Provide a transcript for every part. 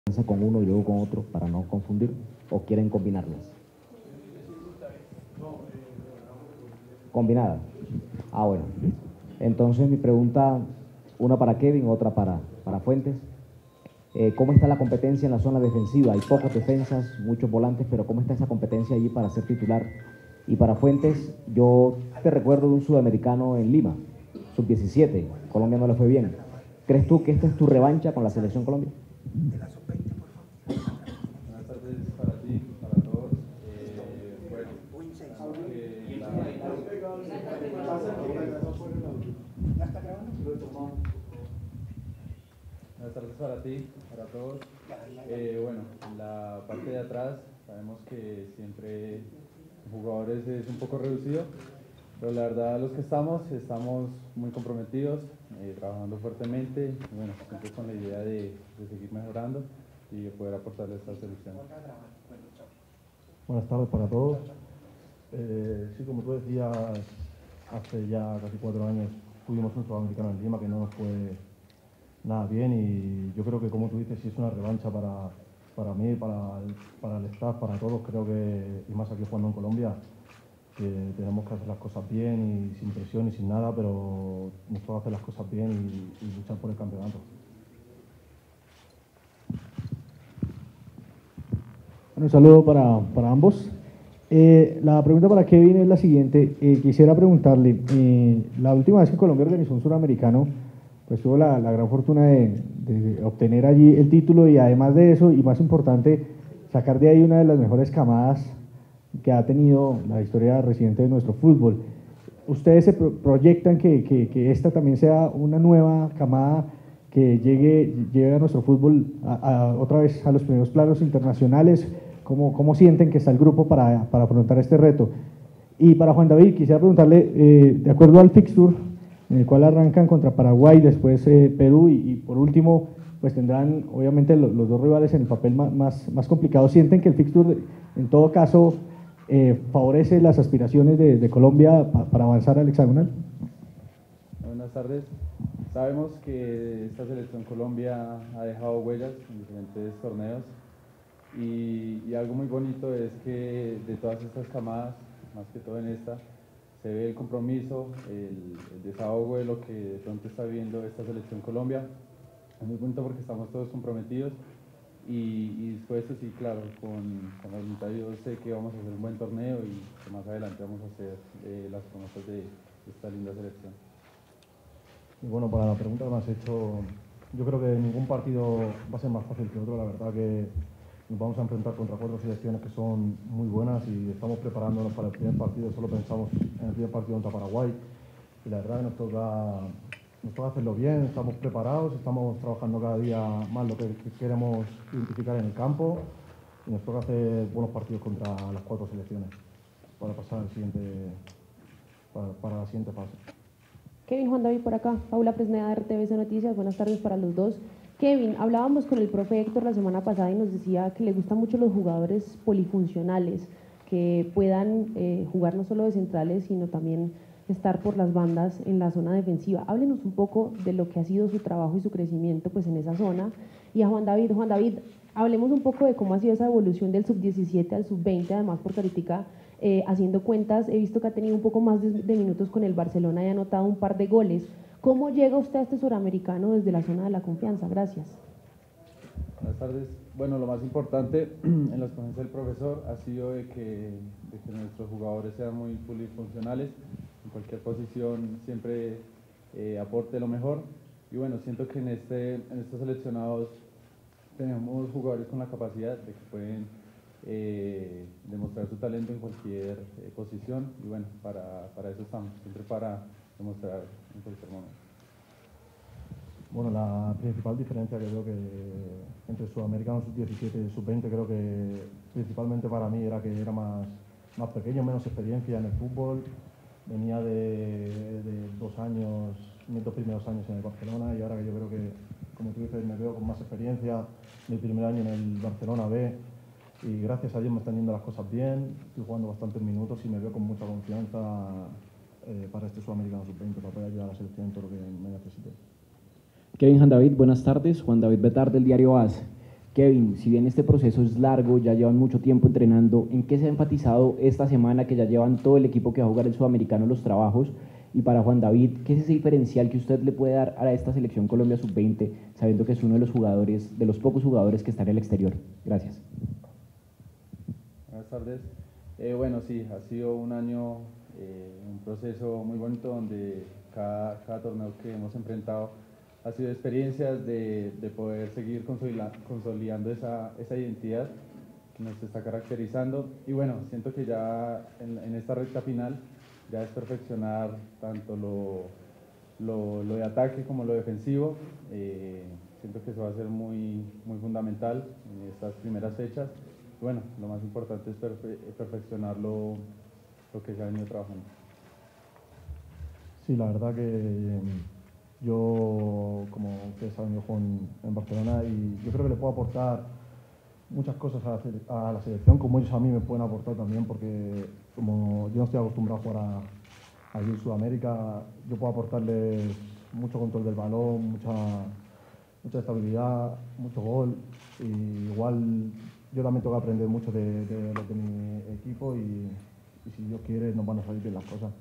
con uno y luego con otro para no confundir, o quieren combinarlas. Combinada. Ah, bueno. Entonces mi pregunta, una para Kevin, otra para Fuentes. ¿Cómo está la competencia en la zona defensiva? Hay pocas defensas, muchos volantes, pero ¿cómo está esa competencia allí para ser titular? Y para Fuentes, yo te recuerdo de un sudamericano en Lima, sub-17, Colombia no le fue bien. ¿Crees tú que esta es tu revancha con la selección Colombia? Buenas tardes para ti, para todos. Buenas tardes para ti, para todos. Bueno, en la parte de atrás sabemos que siempre jugadores es un poco reducido, pero la verdad los que estamos muy comprometidos, trabajando fuertemente, y bueno, siempre con la idea de seguir mejorando y de poder aportarle a esta selección. Buenas tardes para todos. Sí, como tú decías, hace ya casi 4 años tuvimos un sudamericano en Lima que no nos fue nada bien, y yo creo que, como tú dices, sí es una revancha para mí, para el staff, para todos. Creo que, y más aquí jugando en Colombia, que tenemos que hacer las cosas bien y sin presión y sin nada, pero nos toca hacer las cosas bien y luchar por el campeonato. Un saludo para ambos. La pregunta para Kevin es la siguiente. Quisiera preguntarle, la última vez que Colombia organizó un suramericano, pues tuvo la gran fortuna de obtener allí el título, y además de eso, y más importante, sacar de ahí una de las mejores camadas que ha tenido la historia reciente de nuestro fútbol. ¿Ustedes se proyectan que esta también sea una nueva camada que llegue a nuestro fútbol otra vez a los primeros planos internacionales? ¿Cómo sienten que está el grupo para afrontar este reto? Y para Juan David, quisiera preguntarle, de acuerdo al fixture, en el cual arrancan contra Paraguay, después Perú, y por último, pues tendrán obviamente los dos rivales en el papel más complicado. ¿Sienten que el fixture, en todo caso, favorece las aspiraciones de Colombia para avanzar al hexagonal? Buenas tardes. Sabemos que esta selección Colombia ha dejado huellas en diferentes torneos, y algo muy bonito es que de todas estas camadas, más que todo en esta, se ve el compromiso, el desahogo de lo que de pronto está viviendo esta selección Colombia. Es muy bonito porque estamos todos comprometidos y dispuestos, y claro, con la voluntad de Dios sé que vamos a hacer un buen torneo y que más adelante vamos a hacer las promesas de esta linda selección. Y bueno, para la pregunta que me has hecho, yo creo que ningún partido va a ser más fácil que otro. La verdad que nos vamos a enfrentar contra 4 selecciones que son muy buenas, y estamos preparándonos para el primer partido. Solo pensamos en el primer partido contra Paraguay, y la verdad que nos toca hacerlo bien. Estamos preparados, estamos trabajando cada día más lo que queremos identificar en el campo, y nos toca hacer buenos partidos contra las 4 selecciones para pasar al para la siguiente fase. Kevin, Juan David por acá, Paula Fresneda de RTVC Noticias, buenas tardes para los dos. Kevin, hablábamos con el profe Héctor la semana pasada y nos decía que le gustan mucho los jugadores polifuncionales, que puedan jugar no solo de centrales, sino también estar por las bandas en la zona defensiva. Háblenos un poco de lo que ha sido su trabajo y su crecimiento pues en esa zona. Y a Juan David, hablemos un poco de cómo ha sido esa evolución del sub-17 al sub-20, además porque ahorita haciendo cuentas he visto que ha tenido un poco más de minutos con el Barcelona y ha anotado un par de goles. ¿Cómo llega usted a este suramericano desde la zona de la confianza? Gracias. Buenas tardes. Bueno, lo más importante en las ponencias del profesor ha sido de que nuestros jugadores sean muy polifuncionales, en cualquier posición siempre aporte lo mejor. Y bueno, siento que en estos seleccionados tenemos jugadores con la capacidad de que pueden demostrar su talento en cualquier posición, y bueno, para eso estamos, siempre para demostrar en cualquier momento. Bueno, la principal diferencia que veo que entre Sudamericano sub-17 y sub-20, creo que principalmente para mí era que era más pequeño, menos experiencia en el fútbol. Venía de 2 años, mis 2 primeros años en el Barcelona, y ahora que yo creo que, como tú dices, me veo con más experiencia. Mi primer año en el Barcelona B, y gracias a Dios me están yendo las cosas bien. Estoy jugando bastantes minutos y me veo con mucha confianza para este Sudamericano sub-20, para poder ayudar a la selección en todo lo que me necesite. Kevin, Juan David, buenas tardes. Juan David Betar del diario AS. Kevin, si bien este proceso es largo, ya llevan mucho tiempo entrenando, ¿en qué se ha enfatizado esta semana que ya llevan todo el equipo que va a jugar el Sudamericano los trabajos? Y para Juan David, ¿qué es ese diferencial que usted le puede dar a esta selección Colombia Sub-20, sabiendo que es uno de los jugadores, de los pocos jugadores que están en el exterior? Gracias. Buenas tardes. Bueno, sí, ha sido un año, un proceso muy bonito donde cada torneo que hemos enfrentado ha sido experiencias de poder seguir consolidando esa identidad que nos está caracterizando. Y bueno, siento que ya en esta recta final ya es perfeccionar tanto lo de ataque como lo defensivo. Siento que eso va a ser muy fundamental en estas primeras fechas. Y bueno, lo más importante es perfeccionar lo que se ha venido trabajando. Sí, la verdad que yo, como ustedes saben, yo juego en Barcelona y yo creo que le puedo aportar muchas cosas a la selección, como ellos a mí me pueden aportar también, porque como yo no estoy acostumbrado a jugar allí en Sudamérica, yo puedo aportarles mucho control del balón, mucha estabilidad, mucho gol, y igual yo también tengo que aprender mucho de los de mi equipo y si Dios quiere nos van a salir bien las cosas.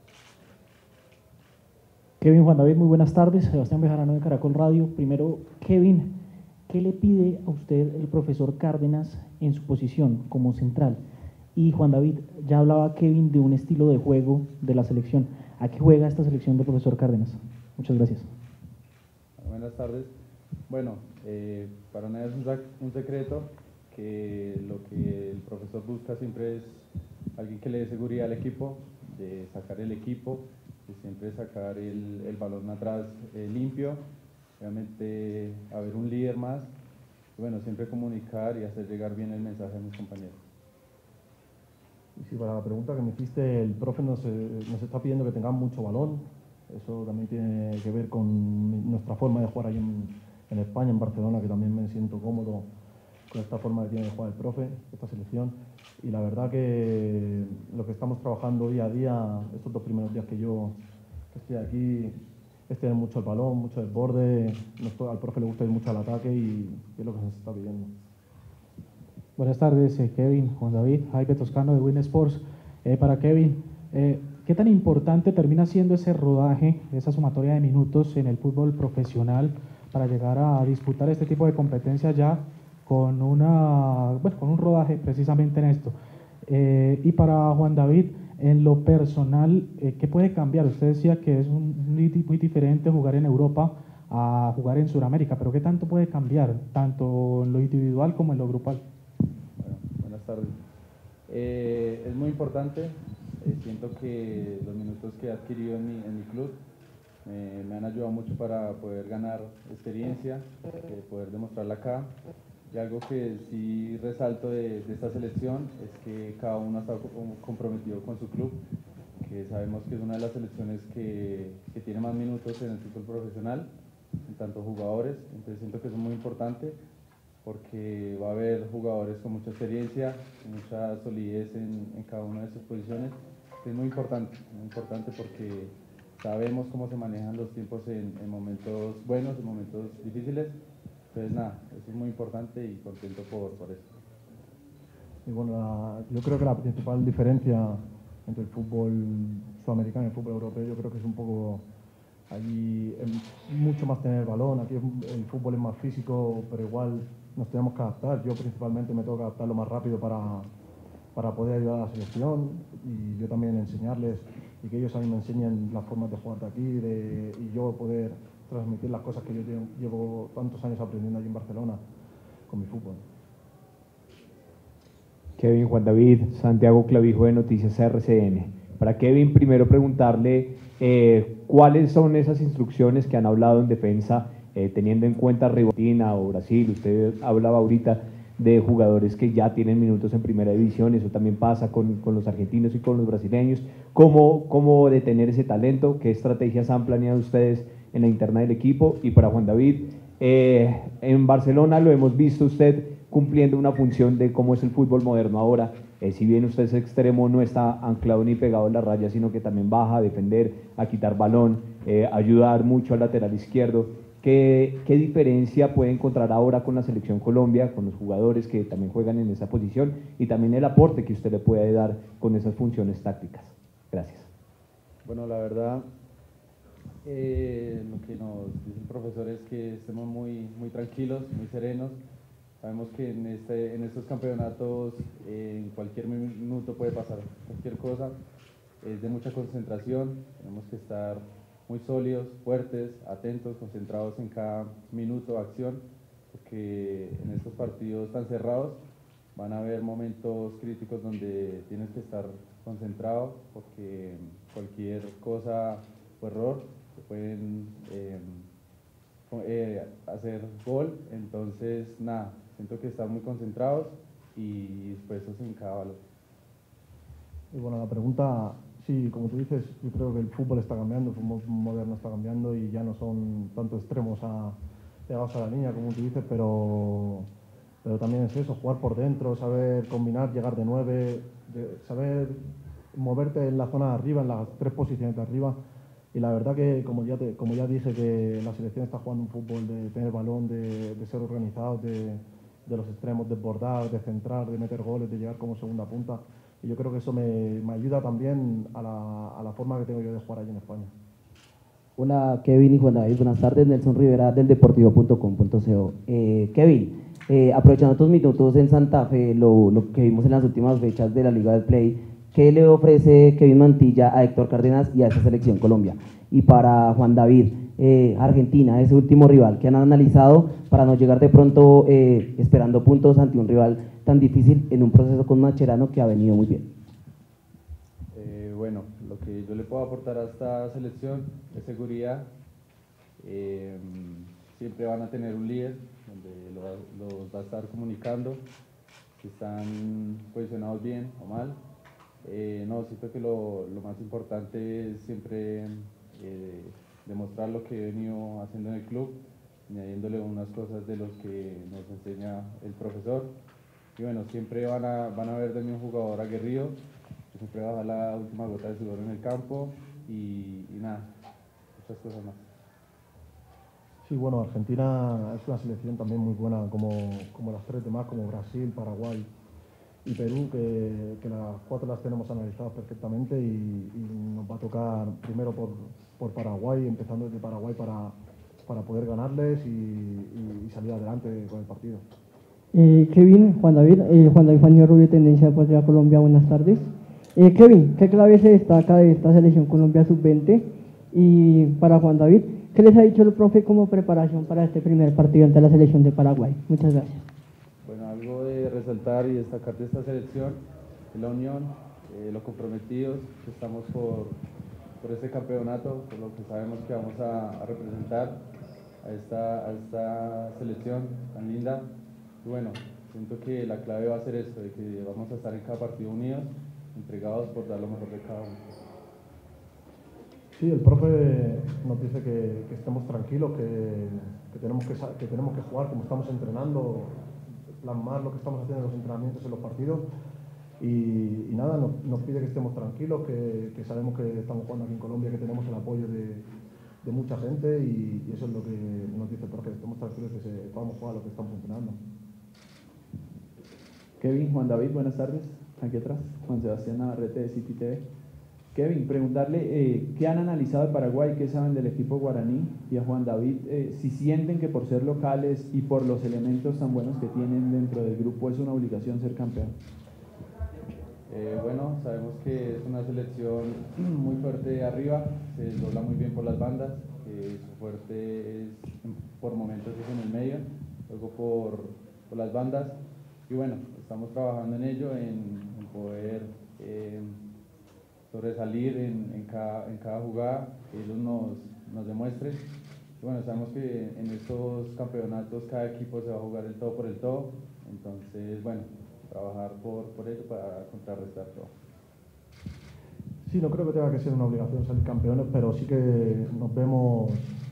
Kevin, Juan David, muy buenas tardes. Sebastián Bejarano de Caracol Radio. Primero, Kevin, ¿qué le pide a usted el profesor Cárdenas en su posición como central? Y Juan David, ya hablaba Kevin de un estilo de juego de la selección. ¿A qué juega esta selección del profesor Cárdenas? Muchas gracias. Buenas tardes. Bueno, para nadie es un secreto que lo que el profesor busca siempre es alguien que le dé seguridad al equipo, de sacar el equipo, de siempre sacar el balón atrás limpio, obviamente haber un líder más, y bueno, siempre comunicar y hacer llegar bien el mensaje a mis compañeros. Y sí, para la pregunta que me hiciste, el profe nos está pidiendo que tengamos mucho balón. Eso también tiene que ver con nuestra forma de jugar ahí en España, en Barcelona, que también me siento cómodo con esta forma que tiene de jugar el profe, esta selección. Y la verdad que lo que estamos trabajando día a día, estos 2 primeros días que yo estoy aquí, es tener mucho el balón, mucho desborde. Al profe le gusta ir mucho al ataque y es lo que se nos está pidiendo. Buenas tardes, Kevin, Juan David, Jaime Toscano de Win Sports. Para Kevin, ¿qué tan importante termina siendo ese rodaje, esa sumatoria de minutos en el fútbol profesional para llegar a disputar este tipo de competencias ya con con un rodaje precisamente en esto? Y para Juan David, en lo personal, ¿qué puede cambiar? Usted decía que es muy diferente jugar en Europa a jugar en Sudamérica, pero ¿qué tanto puede cambiar, tanto en lo individual como en lo grupal? Bueno, buenas tardes. Es muy importante. Siento que los minutos que he adquirido en mi club me han ayudado mucho para poder ganar experiencia, poder demostrarla acá. Y algo que sí resalto de esta selección es que cada uno está comprometido con su club, que sabemos que es una de las selecciones que tiene más minutos en el fútbol profesional, en tanto jugadores. Entonces siento que eso es muy importante porque va a haber jugadores con mucha experiencia, mucha solidez en cada una de sus posiciones. Es muy importante porque sabemos cómo se manejan los tiempos en momentos buenos, en momentos difíciles. Entonces nada, eso es muy importante y contento por eso. Y bueno, yo creo que la principal diferencia entre el fútbol sudamericano y el fútbol europeo, yo creo que es un poco, allí es mucho más tener el balón, aquí el fútbol es más físico, pero igual nos tenemos que adaptar. Yo principalmente me tengo que adaptar lo más rápido para poder ayudar a la selección y yo también enseñarles y que ellos a mí me enseñen las formas de jugar de aquí y yo poder transmitir las cosas que yo llevo tantos años aprendiendo allí en Barcelona con mi fútbol. Kevin, Juan David, Santiago Clavijo de Noticias RCN. Para Kevin, primero preguntarle cuáles son esas instrucciones que han hablado en defensa, teniendo en cuenta Argentina o Brasil. Usted hablaba ahorita de jugadores que ya tienen minutos en primera división, eso también pasa con los argentinos y con los brasileños. ¿Cómo detener ese talento? ¿Qué estrategias han planeado ustedes en la interna del equipo? Y para Juan David, en Barcelona lo hemos visto usted cumpliendo una función de cómo es el fútbol moderno ahora. Si bien usted es extremo, no está anclado ni pegado en la raya, sino que también baja a defender, a quitar balón, ayudar mucho al lateral izquierdo. ¿Qué diferencia puede encontrar ahora con la Selección Colombia, con los jugadores que también juegan en esa posición y también el aporte que usted le puede dar con esas funciones tácticas? Gracias. Bueno, la verdad, lo que nos dice el profesor es que estemos muy tranquilos, muy serenos. Sabemos que en estos campeonatos en cualquier minuto puede pasar cualquier cosa. Es de mucha concentración, tenemos que estar muy sólidos, fuertes, atentos, concentrados en cada minuto de acción, porque en estos partidos tan cerrados van a haber momentos críticos donde tienes que estar concentrado, porque cualquier cosa o error te pueden hacer gol. Entonces, nada, siento que están muy concentrados y dispuestos en cada balón. Y bueno, la pregunta, sí, como tú dices, yo creo que el fútbol está cambiando, el fútbol moderno está cambiando y ya no son tanto extremos pegados a la línea, como tú dices, pero también es eso, jugar por dentro, saber combinar, llegar de 9, saber moverte en la zona de arriba, en las 3 posiciones de arriba. Y la verdad que, como ya dije, que la selección está jugando un fútbol de tener balón, de ser organizados, de los extremos, desbordar, de centrar, de meter goles, de llegar como segunda punta. Y yo creo que eso me ayuda también a la forma que tengo yo de jugar allí en España. Hola Kevin y Juan David, buenas tardes. Nelson Rivera del Deportivo.com.co. Kevin, aprovechando tus minutos en Santa Fe, lo que vimos en las últimas fechas de la Liga del Play, ¿qué le ofrece Kevin Mantilla a Héctor Cárdenas y a esa selección Colombia? Y para Juan David, Argentina, ese último rival que han analizado para no llegar de pronto esperando puntos ante un rival tan difícil en un proceso con Mascherano que ha venido muy bien. Bueno, lo que yo le puedo aportar a esta selección es seguridad. Siempre van a tener un líder donde los va a estar comunicando si están posicionados bien o mal. No, siento que lo más importante es siempre demostrar lo que he venido haciendo en el club, añadiéndole unas cosas de los que nos enseña el profesor. Y bueno, siempre van a ver de mí un jugador aguerrido, que siempre va a dar la última gota de sudor en el campo y nada, muchas cosas más. Sí, bueno, Argentina es una selección también muy buena, como las 3 demás, como Brasil, Paraguay y Perú, que las 4 las tenemos analizadas perfectamente y nos va a tocar primero por Paraguay, empezando desde Paraguay para poder ganarles y salir adelante con el partido. Kevin, Juan David Juan Rubio, Tendencia Deportiva Colombia, buenas tardes. Kevin, ¿qué clave se destaca de esta selección Colombia Sub-20? Y para Juan David, ¿qué les ha dicho el profe como preparación para este primer partido ante la selección de Paraguay? Muchas gracias. Bueno, algo de resaltar y destacar de esta selección es la unión, lo comprometidos que estamos por este campeonato, por lo que sabemos que vamos a representar a esta selección tan linda. Y bueno, siento que la clave va a ser esto, de que vamos a estar en cada partido unidos, entregados por dar lo mejor de cada uno. Sí, el profe nos dice que estemos tranquilos, que tenemos que jugar como estamos entrenando, plasmar lo que estamos haciendo en los entrenamientos, en los partidos. Y nada, nos pide que estemos tranquilos, que sabemos que estamos jugando aquí en Colombia, que tenemos el apoyo de mucha gente y eso es lo que nos dice el profe, que estemos tranquilos, que podamos jugar lo que estamos entrenando. Kevin, Juan David, buenas tardes. Aquí atrás, Juan Sebastián Navarrete de City TV. Kevin, preguntarle qué han analizado de Paraguay, qué saben del equipo guaraní, y a Juan David si sienten que por ser locales y por los elementos tan buenos que tienen dentro del grupo es una obligación ser campeón. Bueno, sabemos que es una selección muy fuerte arriba, se desdobla muy bien por las bandas, su fuerte es, por momentos es en el medio, luego por las bandas, y bueno, estamos trabajando en ello, en poder sobresalir en cada jugada, que ellos nos demuestren. Y bueno, sabemos que en estos campeonatos cada equipo se va a jugar el todo por el todo, entonces bueno, trabajar por ello para contrarrestar todo. Sí, no creo que tenga que ser una obligación ser campeones, pero sí que nos vemos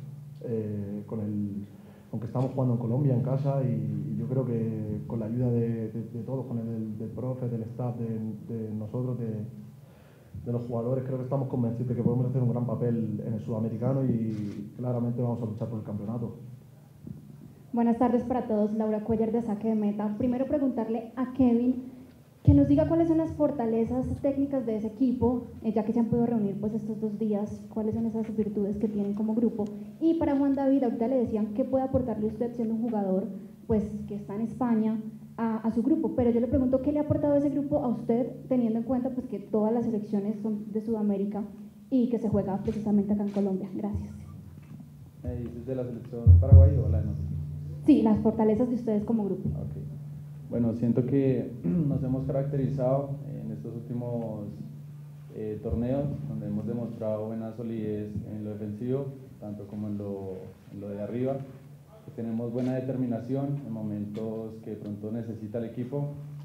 aunque estamos jugando en Colombia, en casa, y yo creo que con la ayuda de todos, con del profe, del staff, de nosotros, de los jugadores, creo que estamos convencidos de que podemos hacer un gran papel en el sudamericano y claramente vamos a luchar por el campeonato. Buenas tardes para todos, Laura Cuellar de Saque de Meta. Primero preguntarle a Kevin que nos diga cuáles son las fortalezas técnicas de ese equipo, ya que se han podido reunir pues estos 2 días, cuáles son esas virtudes que tienen como grupo. Y para Juan David, ahorita le decían qué puede aportarle usted siendo un jugador pues que está en España a su grupo, pero yo le pregunto qué le ha aportado ese grupo a usted teniendo en cuenta pues que todas las selecciones son de Sudamérica y que se juega precisamente acá en Colombia. Gracias. ¿Dices de la selección paraguay o la de nosotros? Sí, las fortalezas de ustedes como grupo. Okay. Bueno, siento que nos hemos caracterizado en estos últimos torneos, donde hemos demostrado buena solidez en lo defensivo, tanto como en lo de arriba, que tenemos buena determinación en momentos que de pronto necesita el equipo,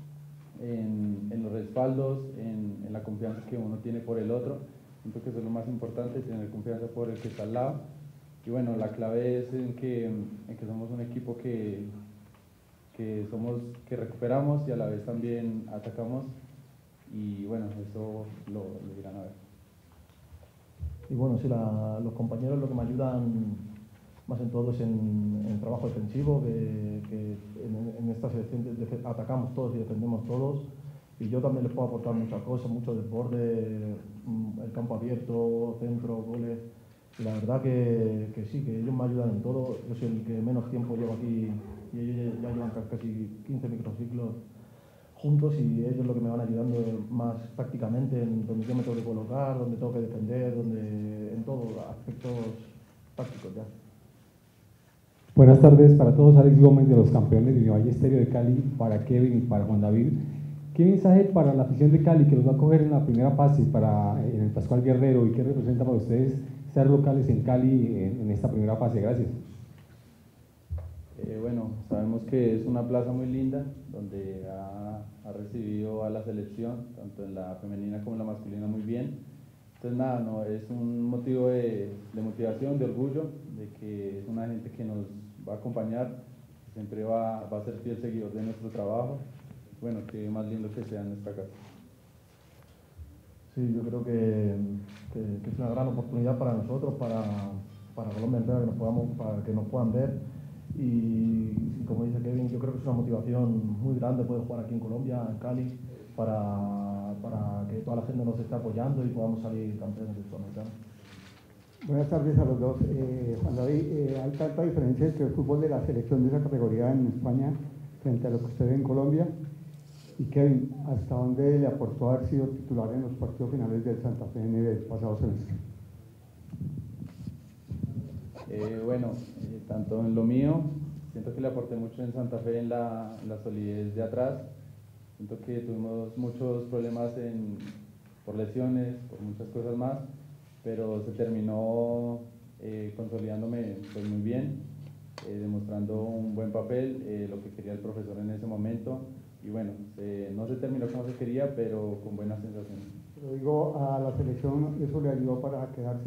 en los respaldos, en la confianza que uno tiene por el otro. Siento que eso es lo más importante, tener confianza por el que está al lado. Y bueno, la clave es en que somos un equipo que recuperamos y a la vez también atacamos, y bueno, eso lo irán a ver. Y bueno, sí, los compañeros lo que me ayudan más en todo es en el trabajo defensivo, que en esta selección atacamos todos y defendemos todos, y yo también les puedo aportar muchas cosas, mucho desborde, el campo abierto, centro, goles. Y la verdad que sí, que ellos me ayudan en todo. Yo soy el que menos tiempo llevo aquí y ellos ya llevan casi 15 microciclos juntos, y ellos lo que me van ayudando más tácticamente en donde yo me tengo que colocar, donde tengo que defender, en todos aspectos tácticos ya. Buenas tardes para todos, Alex Gómez de los campeones de Univalle Estéreo de Cali, para Kevin y para Juan David. ¿Qué mensaje para la afición de Cali que los va a coger en la primera fase en el Pascual Guerrero, y qué representa para ustedes ser locales en Cali en esta primera fase? Gracias. Bueno, sabemos que es una plaza muy linda, donde ha recibido a la selección, tanto en la femenina como en la masculina, muy bien. Entonces nada, no, es un motivo de motivación, de orgullo, de que es una gente que nos va a acompañar, siempre va a ser fiel seguidor de nuestro trabajo. Bueno, qué más lindo que sea en nuestra casa. Sí, yo creo que es una gran oportunidad para nosotros, para Colombia entera, para que nos puedan ver. Y como dice Kevin, yo creo que es una motivación muy grande poder jugar aquí en Colombia, en Cali, para que toda la gente nos esté apoyando y podamos salir campeones del Sudamericano. Buenas tardes a los dos. Juan David, ¿hay tanta diferencia entre el fútbol de la selección de esa categoría en España frente a lo que usted ve en Colombia? Y Kevin, ¿hasta dónde le aportó haber sido titular en los partidos finales del Santa Fe en el pasado semestre? Bueno, tanto en lo mío, siento que le aporté mucho en Santa Fe en la solidez de atrás. Siento que tuvimos muchos problemas por lesiones, por muchas cosas más, pero se terminó consolidándome pues, muy bien, demostrando un buen papel, lo que quería el profesor en ese momento. Y bueno, no se terminó como se quería, pero con buenas sensaciones. Pero digo, a la selección, ¿eso le ayudó para quedarse?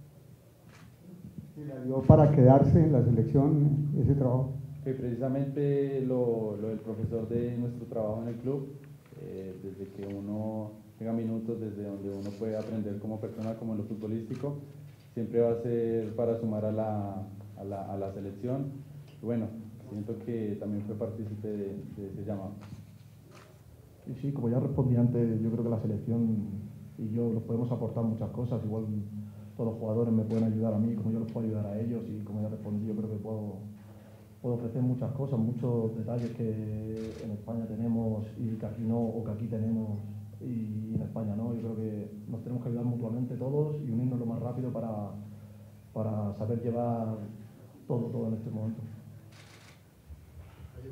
¿Le ayudó para quedarse en la selección ese trabajo? Que precisamente lo del profesor de nuestro trabajo en el club, desde que uno tenga minutos, desde donde uno puede aprender como persona, como en lo futbolístico, siempre va a ser para sumar a la selección. Y bueno, siento que también fue partícipe de ese llamado. Y sí, como ya respondí antes, yo creo que la selección y yo los podemos aportar muchas cosas, igual todos los jugadores me pueden ayudar a mí, como yo los puedo ayudar a ellos, y como ya respondí, yo creo que puedo ofrecer muchas cosas, muchos detalles que en España tenemos y que aquí no, o que aquí tenemos y en España no. Yo creo que nos tenemos que ayudar mutuamente todos y unirnos lo más rápido para saber llevar todo en este momento.